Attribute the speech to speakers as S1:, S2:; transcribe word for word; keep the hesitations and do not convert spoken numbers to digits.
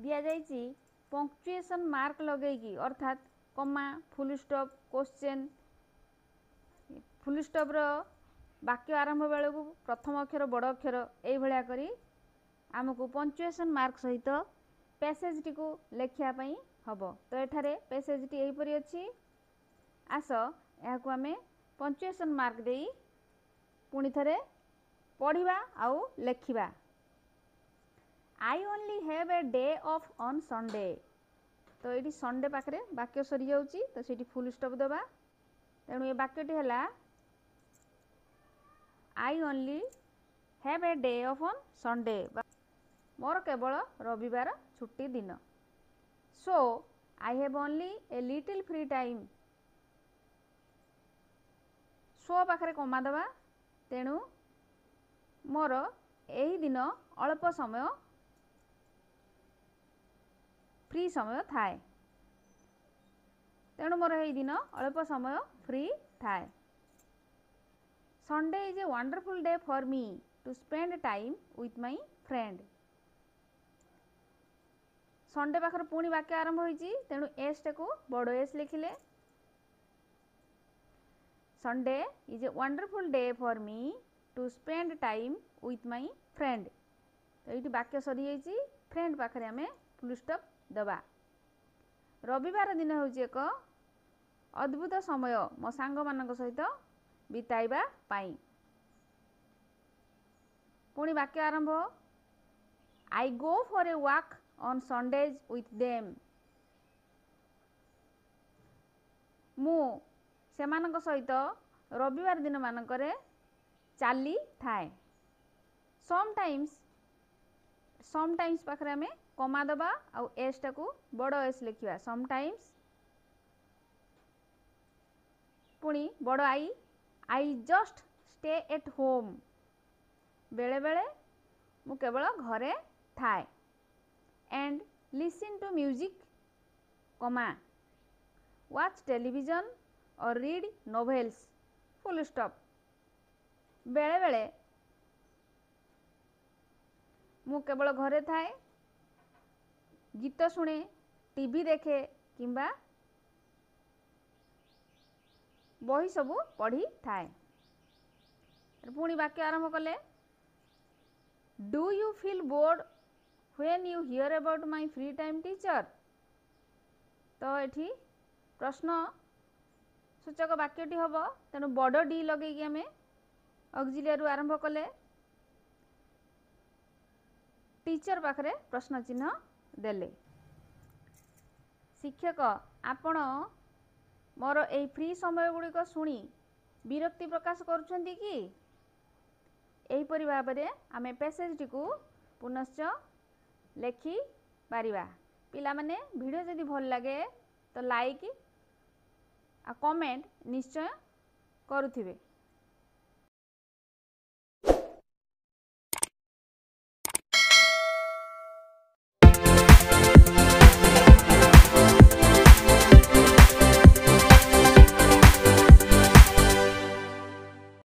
S1: दिया जाइछि punctuation mark लगेगी अर्थात comma full stop question full stop रो वाक्य आरंभ बेले को प्रथम अक्षर बड़ अक्षर एई भलिया करी आमको पंक्चुएशन मार्क सहित पैसेज टी को लेखिया पई हबो। तो एठारे पैसेज टी एई परी अछि आस या को आमे पंक्चुएशन मार्क देई पुणी थरे पढ़िबा आउ लेखिबा। I only have a day off on Sunday. तो ये संडे पाखरे वाक्य सरी जाउची तो सेठी फुल स्टॉप देबा। तेणु ये वाक्यटी हैला I only have a day off on Sunday मोर केवल रविवार छुट्टी दिन। So I have only a little free time. So पाखरे कमा देबा तेणु मोर एही दिन अल्प समय फ्री समय थाए तेणु मोर एही दिन अल्प समय फ्री थाए। Sunday is a wonderful day for me to spend time with my friend. Sunday पाखर पुणी वाक्य आरंभ होईची तेणु एस टे को बड़ एस लिखिले। Sunday is a wonderful day for me to spend time with my friend. तो ये वाक्य सरी जाइची फ्रेंड पाखरे आमे फुल स्टॉप दबा। रविवार दिन होची एक अद्भुत समय मो सांग मानक सहित बिताइबा पाई। पुणी वाक्य आरंभ I go for a walk on Sundays with them. मु सेमानक सहित रविवार दिन मानकरे चाली थाए। समटाइम्स समटाइम्स पाखरे आमे कमा दबा आउ एस टा को बड़ एस लिखिबा समटाइम्स पुणी बड़ I I just stay at home. बेले बेले मु केवल घरे थाए। And listen to music comma watch television और रीड नोवेल्स फुल स्टॉप। बेले बेले मु केवल घरे थाए गीत शुणे टीवी देखे किंबा बही सबू पढ़ी थाए। पुणी वाक्य आरंभ कले do you feel bored when you hear about my free time teacher. तो एठी प्रश्न सूचक वाक्यटी हम तेणु बड़ डी लगे आम ऑक्सिलियरी आरंभ कले टीचर पाखरे प्रश्न चिन्ह देले। शिक्षक आपण मोर ए फ्री समय गुड़िक शुणी विरक्ति प्रकाश करुछंती कि एहीपरि भाबरे आमे पैसेज टी को पुनश्च लेखि पारिबा। पिला माने वीडियो जदि भल लगे तो लाइक आ कमेंट निश्चय करुथिबे।